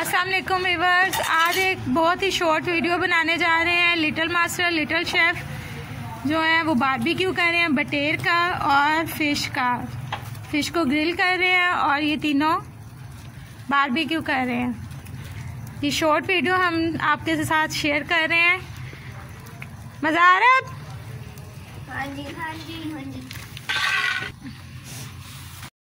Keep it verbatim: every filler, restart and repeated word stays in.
अस्सलाम वालेकुम व्यूअर्स, आज एक बहुत ही शॉर्ट वीडियो बनाने जा रहे हैं। लिटिल मास्टर लिटिल शेफ़ जो है वो बारबेक्यू कर रहे हैं बटेर का और फिश का। फिश को ग्रिल कर रहे हैं और ये तीनों बारबेक्यू कर रहे हैं। ये शॉर्ट वीडियो हम आपके साथ शेयर कर रहे हैं। मज़ा आ रहा है? हाँ जी हाँ जी हाँ जी।